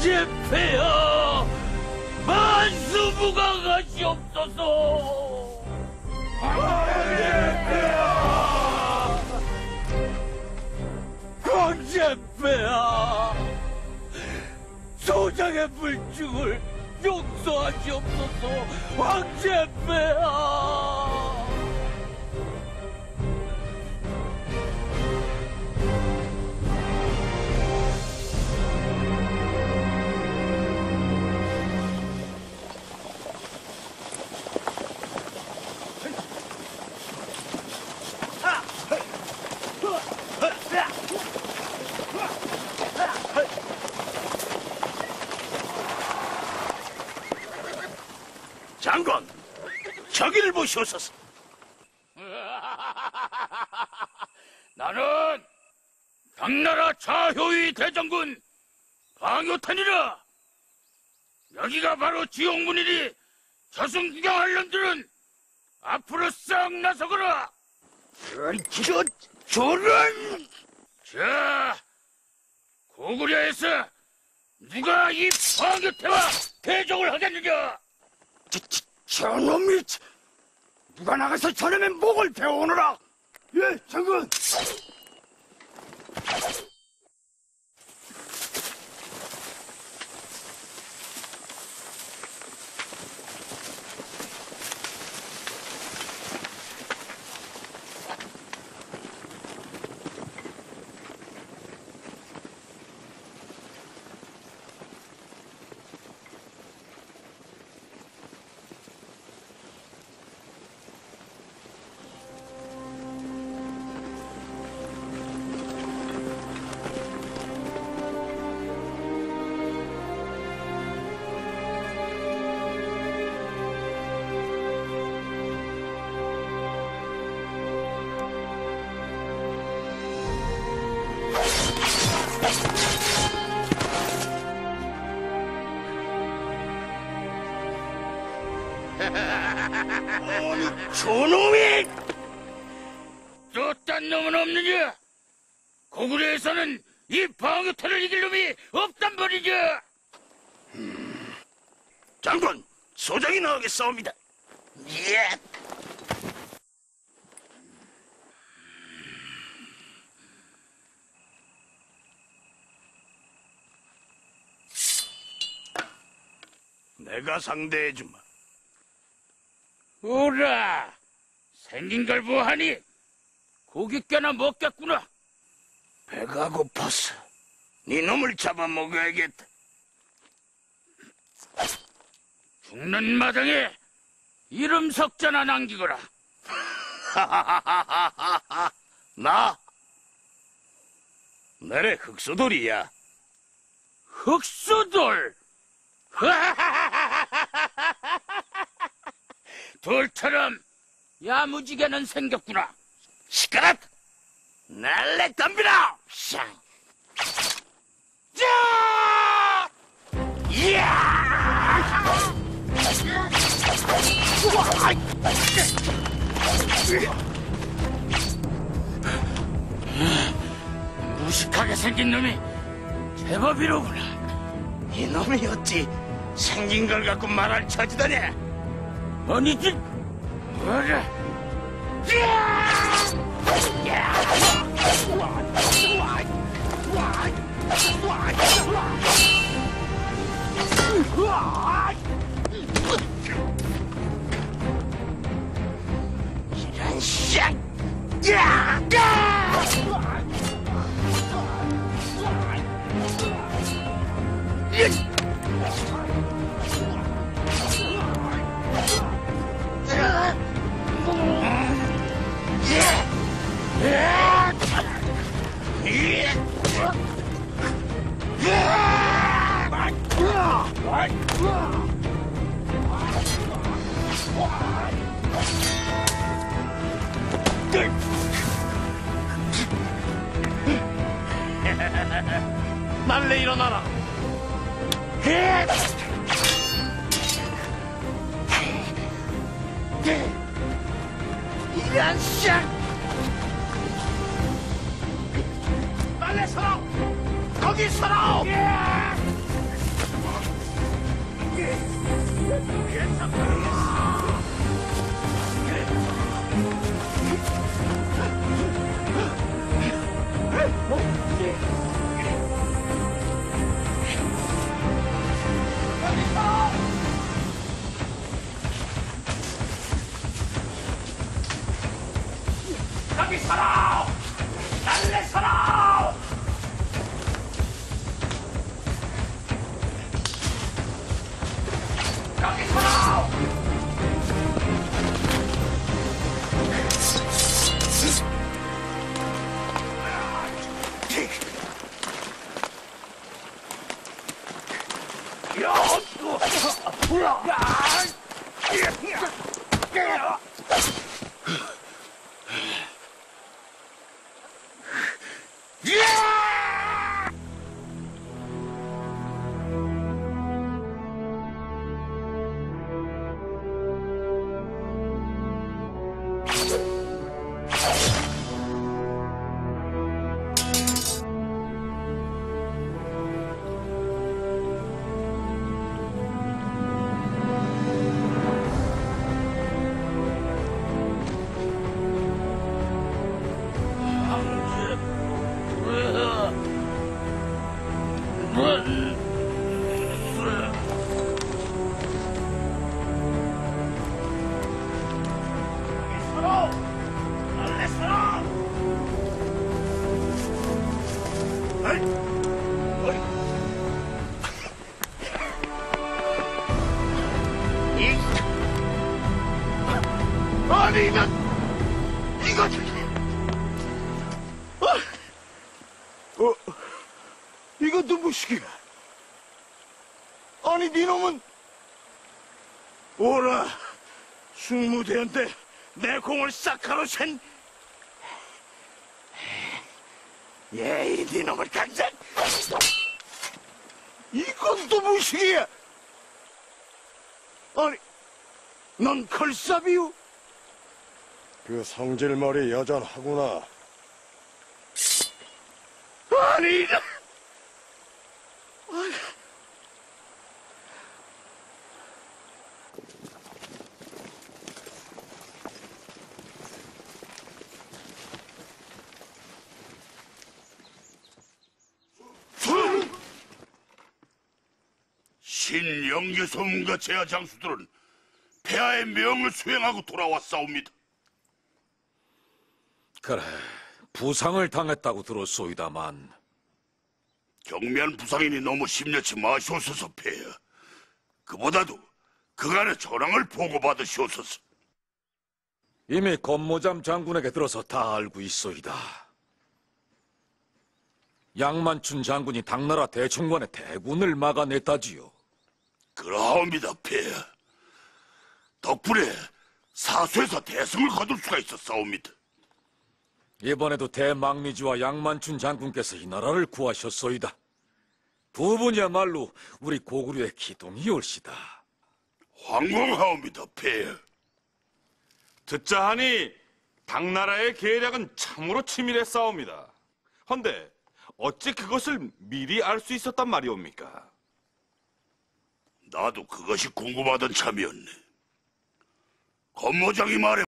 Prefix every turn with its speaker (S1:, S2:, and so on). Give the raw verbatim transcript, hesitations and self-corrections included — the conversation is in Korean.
S1: 황제폐하 만수무강하시옵소서. 황제폐하 황제폐하 소장의 불중을 용서하시옵소서. 황제폐하.
S2: 장관, 저기를 보시옵소서.
S1: 나는 당나라 자효의 대장군 방요탄이라. 여기가 바로 지옥문이니 저승 구경할 놈들은 앞으로 싹 나서거라.
S2: 저, 저런!
S1: 자, 고구려에서 누가 이 방요태와 대적을 하겠느냐?
S2: 저, 저, 저놈이 누가 나가서 저놈의 목을 베어오너라. 예, 장군. 아니, 저놈이!
S1: 또 딴 놈은 없느냐? 고구려에서는 이 방요탄을 이길 놈이 없단 말이죠.
S2: 음, 장군, 소장이 나가겠사옵니다. 예. 내가 상대해주마.
S1: 오라, 생긴 걸 보하니 고기 꽤나 먹겠구나.
S2: 배가 고파서 네 놈을 잡아먹어야겠다.
S1: 죽는 마당에 이름 석자나 남기거라.
S2: 나? 내래 흑수돌이야.
S1: 흑수돌? 돌처럼 야무지게는 생겼구나.
S2: 시끄럽! 날래 덤비라! 샹! 자! 이야!
S1: 무식하게 생긴 놈이 제법이로구나.
S2: 이놈이 어찌 생긴 걸 갖고 말할 처지다냐?
S1: 아니지, 뭐라?
S2: 이런 쌍! 야! 날래 일어나라. 이런 쌍! 빨리 서라! 거기 서라!
S1: 여기 서라! 달래 서라! 여기 서라! 아니 이거 이거
S2: 어? 어? 이거 누구시기야? 아니 니놈은 오라 숙무대원 때 내 공을 싹하로 챈 예이 니놈을 당장 이건 또 무식이야. 아니 넌 걸사비유?
S3: 그 성질머리 여전하구나.
S2: 아니 이거
S1: 신영규 소문과 제하 장수들은 폐하의 명을 수행하고 돌아왔사옵니다.
S4: 그래, 부상을 당했다고 들었소이다만
S1: 경미한 부상이니 너무 심려치 마시옵소서 폐하. 그보다도 그간의 전황을 보고받으시옵소서.
S4: 이미 권모잠 장군에게 들어서 다 알고 있소이다. 양만춘 장군이 당나라 대총관의 대군을 막아냈다지요.
S1: 그러하옵니다 폐하. 덕분에 사수에서 대승을 거둘 수가 있었사옵니다.
S4: 이번에도 대망리지와 양만춘 장군께서 이 나라를 구하셨소이다. 두 분이야말로 우리 고구려의 기둥이 올시다.
S1: 황공하옵니다 폐하.
S5: 듣자 하니 당나라의 계략은 참으로 치밀했사옵니다. 헌데 어찌 그것을 미리 알 수 있었단 말이옵니까?
S1: 나도 그것이 궁금하던 참이었네. 권모장이 말해